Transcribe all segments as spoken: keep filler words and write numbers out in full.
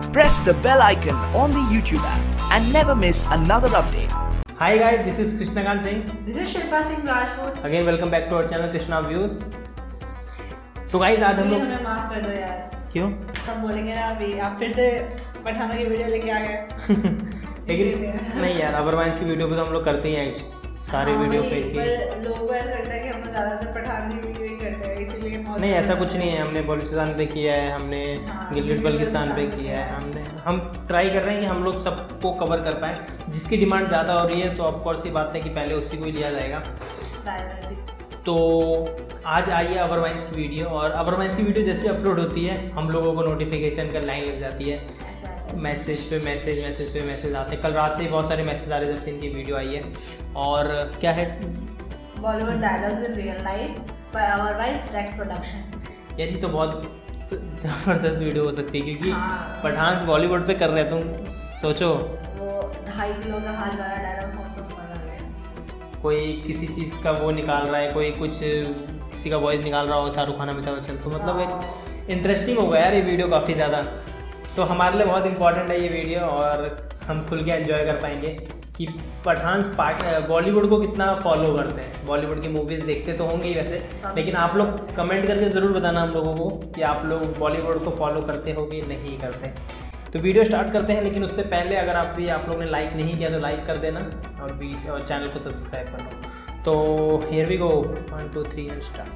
Press the bell icon on the YouTube app and never miss another update. Hi guys, this is Krishnakant Singh. This is Shilpa Singh Rajput. Again, welcome back to our channel Krishna Views. तो guys आज हम लोग हमें माफ कर दो यार। क्यों? सब बोलेंगे ना अभी आप फिर से पठानों की वीडियो लेके आ गए। लेकिन नहीं यार, अदरवाइज की वीडियो पे तो हम लोग करते ही हैं सारी हाँ, वीडियो पे की। पर लोगों को ऐसा लगता है कि हम लोग ज़्यादातर पठान की वीडियो ही करते हैं, इसीलिए नहीं ऐसा कुछ नहीं है। हमने बलूचिस्तान पे किया है, हमने हाँ, गिलगित बल्तिस्तान पे किया है, हमने हम ट्राई कर रहे हैं कि हम लोग सबको कवर कर पाएँ। जिसकी डिमांड ज़्यादा हो रही है तो ऑफकोर्स ये बात है कि पहले उसी को ही लिया जाएगा। तो आज आई है अवरवाइंस की वीडियो, और अवरवाइंस की वीडियो जैसे अपलोड होती है हम लोगों को नोटिफिकेशन का लाइन लग जाती है, मैसेज पे मैसेज मैसेज पे मैसेज आते हैं। कल रात से ही बहुत सारे मैसेज आ रहे जब से इनकी वीडियो आई है। और क्या है, Bollywood dialogues in real life by अवरवाइंस टेक्स्ट प्रोडक्शन। यार ये तो बहुत ज़बरदस्त वीडियो हो सकती है, क्योंकि हाँ। पठान बॉलीवुड पे कर रहे हैं। तुम सोचो, वो ढाई किलो का हाथ वाला डायलॉग हो तो मजा आ गया। कोई किसी चीज़ का वो निकाल रहा है, कोई कुछ किसी का वॉइस निकाल रहा हो, शाहरुख खान अमिताभ बच्चन, तो मतलब एक इंटरेस्टिंग होगा यार ये वीडियो काफ़ी ज़्यादा। तो हमारे लिए बहुत इंपॉर्टेंट है ये वीडियो, और हम खुल के एंजॉय कर पाएंगे कि पठान बॉलीवुड को कितना फॉलो करते हैं। बॉलीवुड की मूवीज़ देखते तो होंगे ही वैसे, लेकिन आप लोग कमेंट करके ज़रूर बताना हम लोगों को कि आप लोग बॉलीवुड को फॉलो करते हो कि नहीं करते। तो वीडियो स्टार्ट करते हैं, लेकिन उससे पहले अगर आप भी आप लोग ने लाइक नहीं किया तो लाइक कर देना, और भी और चैनल को सब्सक्राइब करना। तो here we go, one two three and start.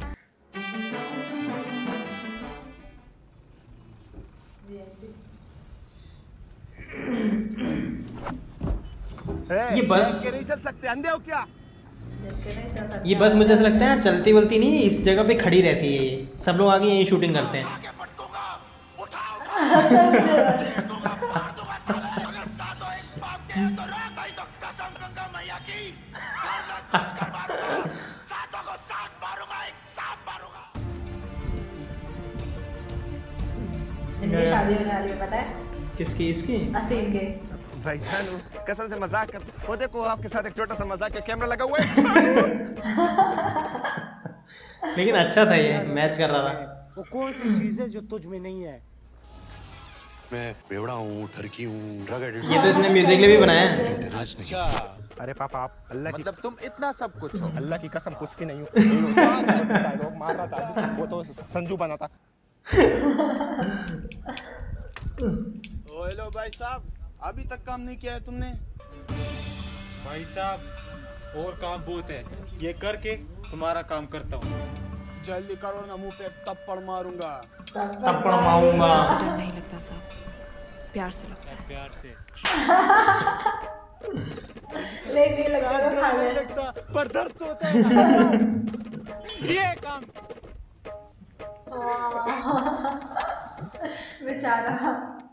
ये बस नहीं चल सकते, अंधे हो क्या? ये बस मुझे ऐसा लगता है चलती वलती नहीं, इस जगह पे खड़ी रहती है। ये सब लोग आगे यहीं शूटिंग करते हैं। इनकी शादी होने वाली है, पता है? किसकी? इसकी? असीम के। भाई जान कसम से मजाक कर, वो देखो आपके साथ एक छोटा सा मजाक का कैमरा लगा हुआ है। लेकिन अच्छा था, ये मैच कर रहा था। वो कौन सी चीज है जो तुझ में नहीं है? मैं बेवड़ा हूँ, ठरकी हूँ, ड्रग एडिक्ट। ये तो इसने म्यूजिक लिए भी बनाया है। अरे पापा आप अल्लाह की मतलब तुम इतना सब कुछ हो? अल्लाह की कसम कुछ भी नहीं हो। मार रहा था वो तो संजू बना था। हेलो भाई साहब, अभी तक काम नहीं किया है तुमने? भाई साहब और काम बहुत है, ये करके तुम्हारा काम करता हूँ। जल्दी करो ना, मुंह पे थप्पड़ मारूंगा। थप्पड़ मारूंगा। डर नहीं लगता साहब, प्यार से लगता है। प्यार से लेके लगता तो खा ले। लगता पर दर्द तो होता है। ये काम बेचारा।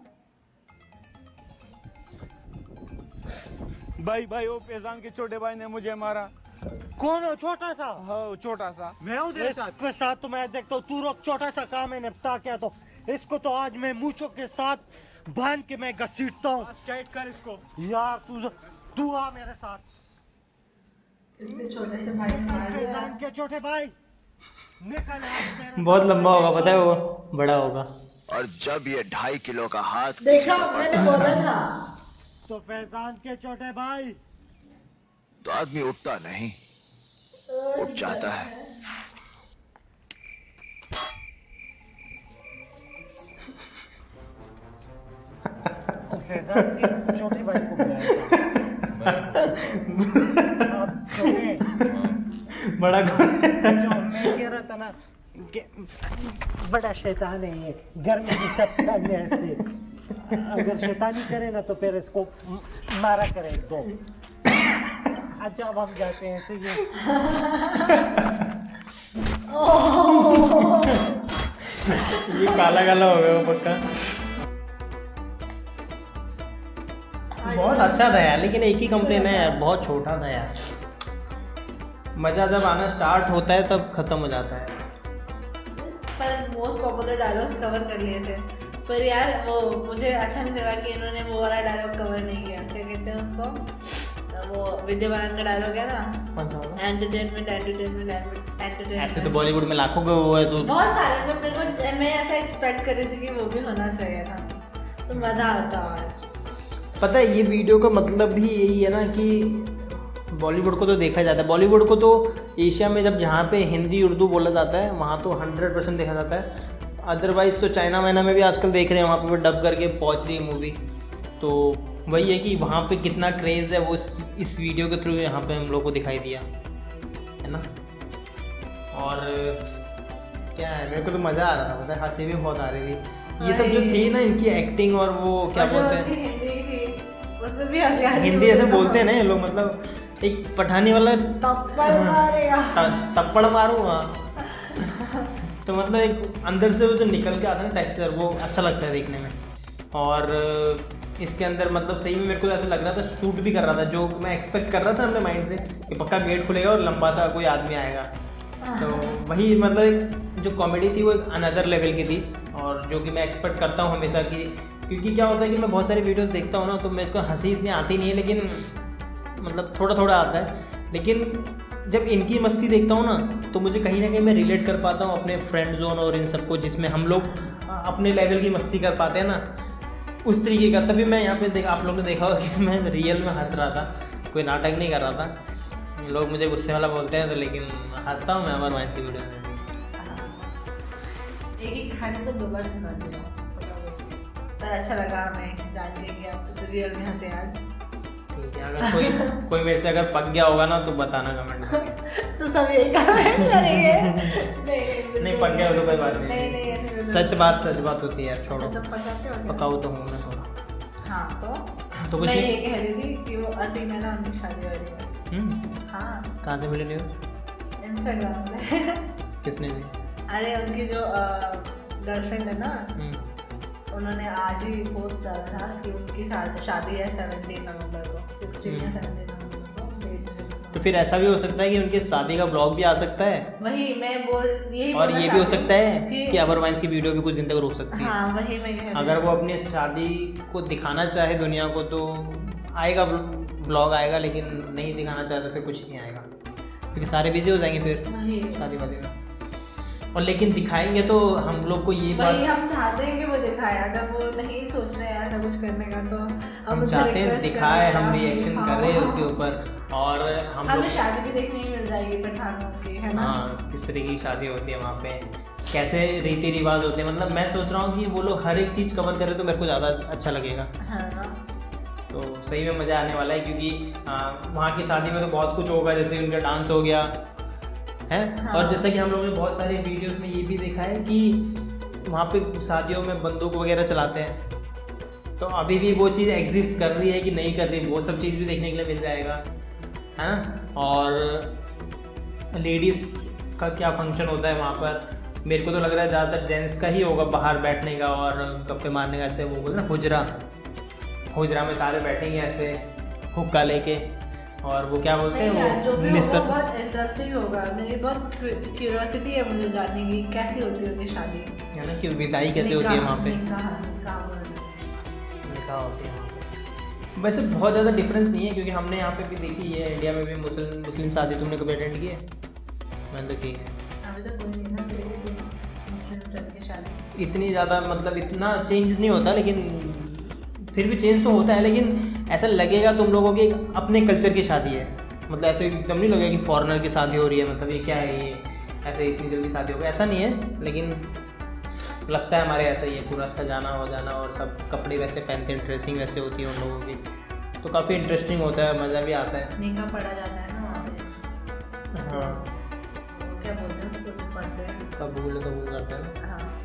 भाई भाई वो फैजान के छोटे भाई ने मुझे मारा। कौन हो? छोटा सा? हाँ छोटा सा। मैं हूँ इसके साथ, तो मैं देखता हूँ तू रोक। छोटा सा काम है निपटा क्या, तो इसको तो आज मैं मूंछों के साथ बांध के मैं घसीटता हूँ। टाइट कर इसको यार तू तू आ मेरे साथ। इसके छोटे से भाई ने मार दिया। फैजान के छोटे भाई निकल। बहुत लंबा होगा, पता है वो बड़ा होगा। और जब ये ढाई किलो का हाथ देखा, मैंने बोला था। तो फैजान के छोटे भाई तो आदमी उठता नहीं, उठ जाता है। तो फैजान के छोटे भाई को बड़ा कौन है? जो मैं कह रहा था ना कि बड़ा शैतान है ये, घर में भी सब करने ऐसे। अगर शैतानी करे ना तो फिर इसको मारा करे एक दो। अच्छा अब हम जाते हैं ऐसे। ये ये काला काला हो गया वो पक्का। बहुत अच्छा था यार, लेकिन एक ही कंप्लेन है यार, बहुत छोटा था यार। मज़ा जब आना स्टार्ट होता है तब ख़त्म हो जाता है। पर मोस्ट पॉपुलर डायलॉग्स कवर कर लिए थे, पर यार वो मुझे अच्छा नहीं लगा कि इन्होंने वो वाला डायलॉग कवर नहीं किया। क्या कहते हैं उसको, वो विद्या बालन का डायलॉग है ना, एंटरटेनमेंट एंटरटेनमेंट एंटरटेनमेंट। ऐसे तो बॉलीवुड में लाखों का वो है, तो बहुत सारे, मतलब मेरे को मैं ऐसा एक्सपेक्ट कर रही थी कि वो भी होना चाहिए था। तो मज़ा आता है। पता है ये वीडियो का मतलब भी यही है ना कि बॉलीवुड को तो देखा जाता है, बॉलीवुड को तो एशिया में जब जहाँ पे हिंदी उर्दू बोला जाता है वहाँ तो हंड्रेड परसेंट देखा जाता है। अदरवाइज़ तो चाइना वाइना में भी आजकल देख रहे हैं, वहाँ पे डब करके पहुँच रही है मूवी। तो वही है कि वहाँ पे कितना क्रेज़ है वो इस, इस वीडियो के थ्रू यहाँ पे हम लोग को दिखाई दिया है ना। और क्या है, मेरे को तो मज़ा आ रहा था, पता है हंसी भी बहुत आ रही थी। ये सब जो थी ना इनकी एक्टिंग और वो क्या बोलते हैं हिंदी थी उसमें भी हंसी आ रही थी। हिंदी ऐसे बोलते हैं ना ये लोग, मतलब एक पठानी वाला तप्पड़ मारेगा, तप्पड़ मारूंगा तो मतलब एक अंदर से वो जो निकल के आता है ना टेक्सचर, वो अच्छा लगता है देखने में। और इसके अंदर मतलब सही में मेरे को ऐसा लग रहा था सूट भी कर रहा था, जो मैं एक्सपेक्ट कर रहा था अपने माइंड से कि पक्का गेट खुलेगा और लंबा सा कोई आदमी आएगा। तो वही मतलब एक जो कॉमेडी थी वो एक अनदर लेवल की थी, और जो कि मैं एक्सपेक्ट करता हूँ हमेशा कि, क्योंकि क्या होता है कि मैं बहुत सारी वीडियोस देखता हूँ ना तो मेरे को हंसी इतनी आती नहीं है, लेकिन मतलब थोड़ा थोड़ा आता है। लेकिन जब इनकी मस्ती देखता हूँ ना तो मुझे कहीं ना कहीं मैं रिलेट कर पाता हूँ अपने फ्रेंड जोन और इन सबको, जिसमें हम लोग अपने लेवल की मस्ती कर पाते हैं ना, उस तरीके का। तभी मैं यहाँ पे देखा, आप लोगों ने देखा होगा कि मैं रियल में हंस रहा था, कोई नाटक नहीं कर रहा था। लोग मुझे गुस्से वाला बोलते हैं तो लेकिन हंसता हूँ मैं अमर वाइंस की वीडियो में। एक कहानी तो दो बार सुना दी पर अच्छा लगा हमें जान के कि आप तो रियल में हंसे आज। ठीक है, अगर कोई कोई मेरे से अगर पक गया होगा ना तो बताना कमेंट में। तो सब यही कमेंट करेंगे। नहीं नहीं पक गया हो तो कोई बात नहीं, नहीं नहीं ऐसे सच बात सच बात होती है, छोड़ो। तो पकाते हो पकाओ तो हूँ मैं थोड़ा। हाँ तो तो कुछ मैं ये कह रही थी कि वो असीम है ना, उनकी शादी हो रही है। हाँ कहाँ से मिले हो? इंस्टाग्राम पे। किसने दी? अरे उनकी जो गर्लफ्रेंड है ना, उन्होंने आज ही पोस्ट डाला था कि उनकी शादी है सेवनटीन नवंबर को, सिक्सटीन या सेवनटीन नवंबर को। तो फिर ऐसा भी हो सकता है कि उनके शादी का ब्लॉग भी आ सकता है। वही मैं बोल यही और ये भी हो सकता है कि, कि अमर वाइंस की वीडियो भी कुछ दिन तक रुक सकती है। हाँ वही मैं कह रही हूँ। अगर वो अपनी शादी को दिखाना चाहे दुनिया को तो आएगा ब्लॉग आएगा, लेकिन नहीं दिखाना चाहे तो फिर कुछ नहीं आएगा, क्योंकि सारे बिजी हो जाएंगे फिर शादी वादी में। और लेकिन दिखाएंगे तो हम लोग को ये बात, भाई हम चाहते हैं कि वो दिखाए, अगर वो नहीं सोच रहे हैं ऐसा कुछ करने का तो हम चाहते हैं दिखाए, हम रिएक्शन कर रहे हैं उसके ऊपर। और हम हमें शादी भी देखने ही मिल जाएगी पठानों की, है ना। हाँ किस तरीके की शादी होती है वहाँ पे, कैसे रीति रिवाज होते हैं, मतलब मैं सोच रहा हूँ कि वो लोग हर एक चीज़ कवर करें तो मेरे को ज़्यादा अच्छा लगेगा। हाँ तो सही में मज़ा आने वाला है, क्योंकि वहाँ की शादी में तो बहुत कुछ होगा, जैसे उनका डांस हो गया है। हाँ। और जैसा कि हम लोगों ने बहुत सारी वीडियोस में ये भी देखा है कि वहाँ पे शादियों में बंदूक वगैरह चलाते हैं, तो अभी भी वो चीज़ एग्जिस्ट कर रही है कि नहीं कर रही, वो सब चीज़ भी देखने के लिए मिल जाएगा, है ना। और लेडीज़ का क्या फंक्शन होता है वहाँ पर, मेरे को तो लग रहा है ज़्यादातर जेंट्स का ही होगा, बाहर बैठने का और गप्पे मारने का, ऐसे वो बोलते ना हुजरा, हुजरा में सारे बैठेंगे ऐसे हुक्का लेके, और वो क्या बोलते हैं जो भी वो बहुत इंटरेस्टिंग होगा। मेरी बहुत क्यूरियोसिटी है मुझे जानने की कैसी होती है उनकी शादी, है ना, कि विदाई कैसे होती है वहाँ पे, निकाह निकाह होती है वहाँ पे। वैसे बहुत ज़्यादा डिफरेंस नहीं है, क्योंकि हमने यहाँ पे भी देखी है, इंडिया में भी मुस्लिम मुस्लिम शादी तुमने कभी अटेंड की है? मैंने तो की है। अभी तो कोई नहीं ना मुस्लिम फ्रेंड की शादी, इतनी ज़्यादा मतलब इतना चेंज नहीं होता, लेकिन फिर भी चेंज तो होता है, लेकिन ऐसा लगेगा तुम लोगों की अपने कल्चर की शादी है, मतलब ऐसे एकदम नहीं लगेगा कि फॉरेनर की शादी हो रही है, मतलब ये क्या है, ये ऐसे इतनी जल्दी शादी हो गई, ऐसा नहीं है। लेकिन लगता है हमारे ऐसा ही है, पूरा सजाना हो जाना और सब कपड़े वैसे पहनते हैं, ड्रेसिंग वैसे होती है उन लोगों की, तो काफ़ी इंटरेस्टिंग होता है, मज़ा भी आता है। निकाह पढ़ा जाता है ना वहाँ पे। हाँ क्या बोलते हैं उसको, पढ़ते हैं, कबूल कबूल करते हैं।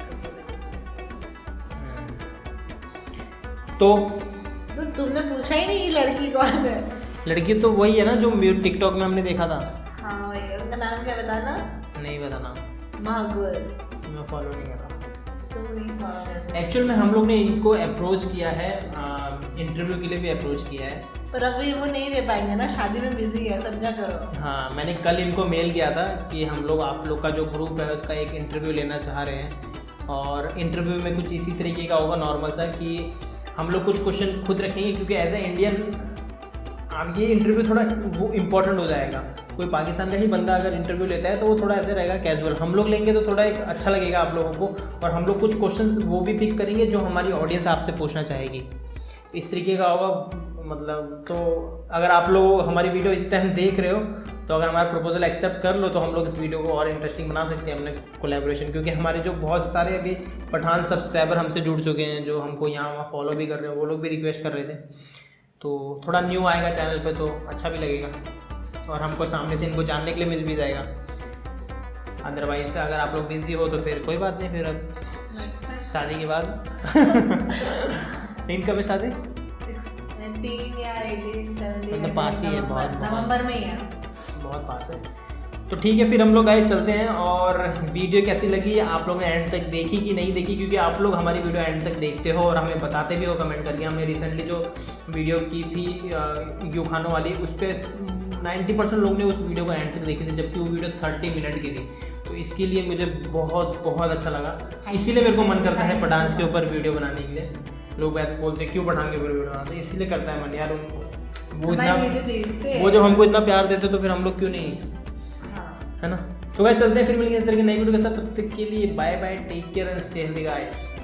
तो तो तुमने पूछा ही नहीं कि लड़की कौन है? लड़की तो वही है ना जो टिकटॉक में हमने देखा था। हाँ वही, उनका नाम क्या बताना? नहीं बताना, महागुल। मैं फॉलो नहीं कर रहा। तुम नहीं फॉलो कर रहे? एक्चुअल में हम लोग ने इनको अप्रोच किया है, इंटरव्यू के लिए भी अप्रोच किया है, पर अभी वो नहीं दे पाएंगे ना, शादी में बिजी है, समझा करो। हाँ मैंने कल इनको मेल किया था कि हम लोग आप लोग का जो ग्रुप है उसका एक इंटरव्यू लेना चाह रहे हैं, और इंटरव्यू में कुछ इसी तरीके का होगा नॉर्मल सा, कि हम लोग कुछ क्वेश्चन खुद रखेंगे, क्योंकि एज ए इंडियन अब ये इंटरव्यू थोड़ा वो इम्पोर्टेंट हो जाएगा, कोई पाकिस्तान का ही बंदा अगर इंटरव्यू लेता है तो वो थोड़ा ऐसे रहेगा कैजुअल, हम लोग लेंगे तो थोड़ा एक अच्छा लगेगा आप लोगों को, और हम लोग कुछ क्वेश्चंस वो भी पिक करेंगे जो हमारी ऑडियंस आपसे पूछना चाहेगी, इस तरीके का होगा। मतलब तो अगर आप लोग हमारी वीडियो इस टाइम देख रहे हो तो अगर हमारा प्रपोजल एक्सेप्ट कर लो तो हम लोग इस वीडियो को और इंटरेस्टिंग बना सकते हैं हमने कोलैबोरेशन, क्योंकि हमारे जो बहुत सारे अभी पठान सब्सक्राइबर हमसे जुड़ चुके हैं जो हमको यहाँ वहाँ फॉलो भी कर रहे हैं, वो लोग भी रिक्वेस्ट कर रहे थे। तो थोड़ा न्यू आएगा चैनल पे तो अच्छा भी लगेगा और हमको सामने से इनको जानने के लिए मिल भी जाएगा। अदरवाइज अगर आप लोग बिजी हो तो फिर कोई बात नहीं, फिर अब शादी के बाद इनका भी शादी तीन या एटीन सेवनटीन मतलब पास ही है, बहुत नवंबर में ही है, बहुत पास है। तो ठीक है फिर हम लोग गाइस चलते हैं। और वीडियो कैसी लगी आप लोगों ने एंड तक देखी कि नहीं देखी, क्योंकि आप लोग हमारी वीडियो एंड तक देखते हो और हमें बताते भी हो कमेंट करके। हमने रिसेंटली जो वीडियो की थी यू खानों वाली, उस पर नाइन्टी परसेंट लोग ने उस वीडियो को एंड तक देखी थी, जबकि वो वीडियो थर्टी मिनट की थी। तो इसके लिए मुझे बहुत बहुत अच्छा लगा, इसीलिए मेरे को मन करता है पठान के ऊपर वीडियो बनाने के लिए। लोग बोलते हैं क्यों पठान के ऊपर वीडियो बनाते, इसीलिए करता है मन यार, उनको वो इतना वो जब हमको इतना प्यार देते तो फिर हम लोग क्यों नहीं, है ना। तो गाइस चलते हैं फिर मिलेंगे इस तरह की नई वीडियो के साथ, तब तक के लिए bye bye, take care and stay healthy guys.